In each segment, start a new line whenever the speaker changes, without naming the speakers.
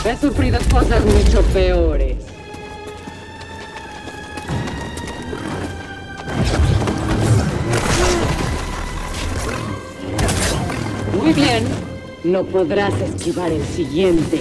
He sufrido cosas mucho peores. Muy bien. No podrás esquivar el siguiente.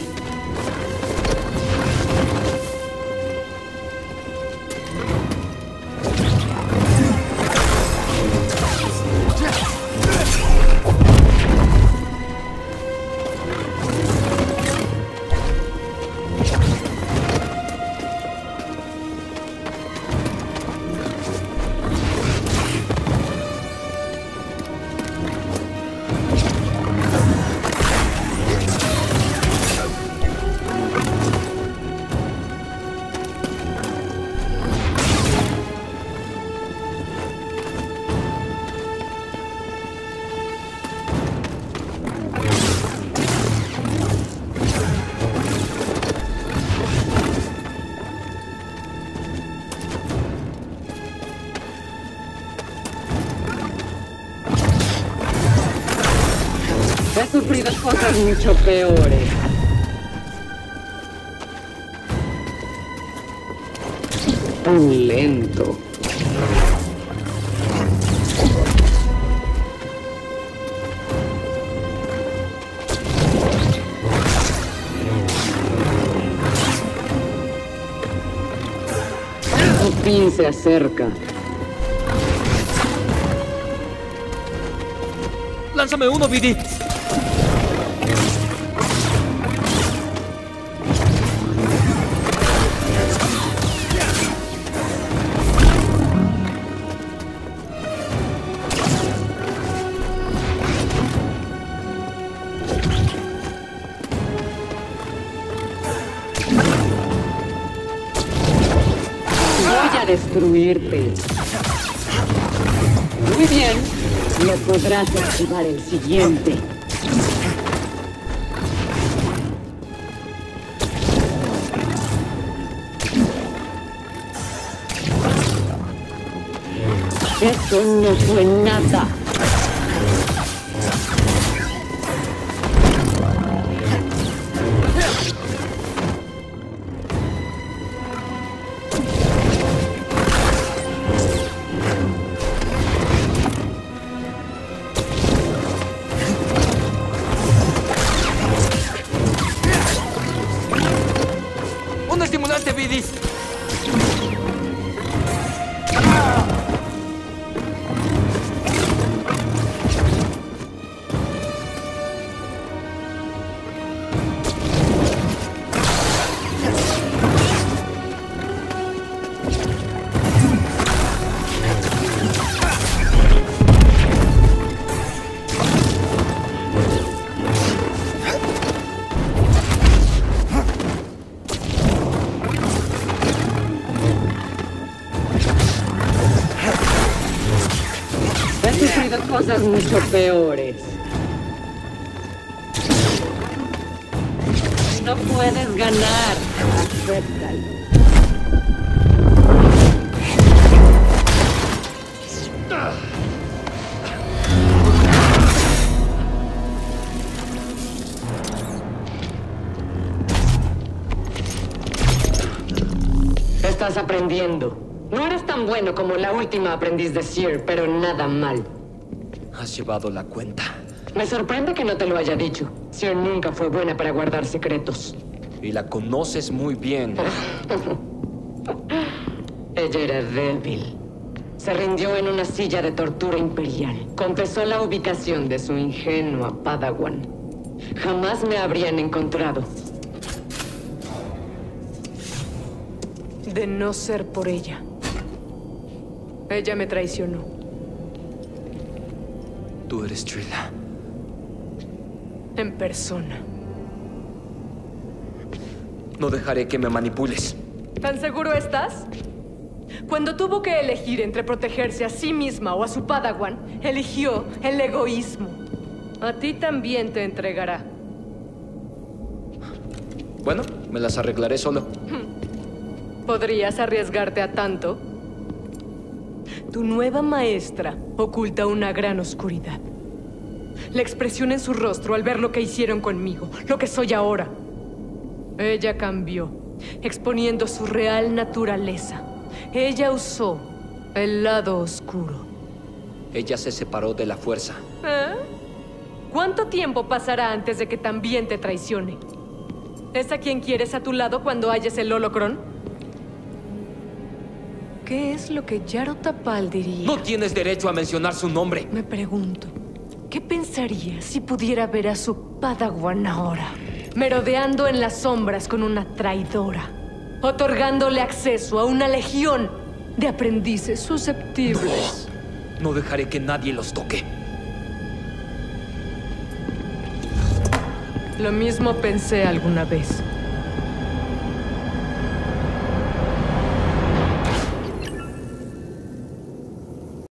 He sufrido cosas mucho peores. Tan lento. Su fin se acerca.
¡Lánzame uno, BD!
Voy a destruirte. Muy bien. No podrás esquivar el siguiente. Eso no fue nada.
¡Un estimulante, BD!
He sufrido cosas mucho peores. No puedes ganar. Acéptalo. Estás aprendiendo. No eres tan bueno como la última aprendiz de Cere, pero nada mal.
Has llevado la cuenta.
Me sorprende que no te lo haya dicho. Cere nunca fue buena para guardar secretos.
Y la conoces muy bien.
Ella era débil. Se rindió en una silla de tortura imperial. Confesó la ubicación de su ingenua Padawan. Jamás me habrían encontrado.
De no ser por ella. Ella me traicionó.
Tú eres Trilla.
En persona.
No dejaré que me manipules.
¿Tan seguro estás? Cuando tuvo que elegir entre protegerse a sí misma o a su Padawan, eligió el egoísmo. A ti también te entregará.
Bueno, me las arreglaré solo.
¿Podrías arriesgarte a tanto? Tu nueva maestra oculta una gran oscuridad. La expresión en su rostro al ver lo que hicieron conmigo, lo que soy ahora. Ella cambió, exponiendo su real naturaleza. Ella usó el lado oscuro.
Ella se separó de la fuerza.
¿Eh? ¿Cuánto tiempo pasará antes de que también te traicione? ¿Es a quien quieres a tu lado cuando halles el holocrón? ¿Qué es lo que Yaro Tapal diría?
No tienes derecho a mencionar su nombre.
Me pregunto, ¿qué pensaría si pudiera ver a su Padawan ahora? Merodeando en las sombras con una traidora, otorgándole acceso a una legión de aprendices susceptibles.
No dejaré que nadie los toque.
Lo mismo pensé alguna vez.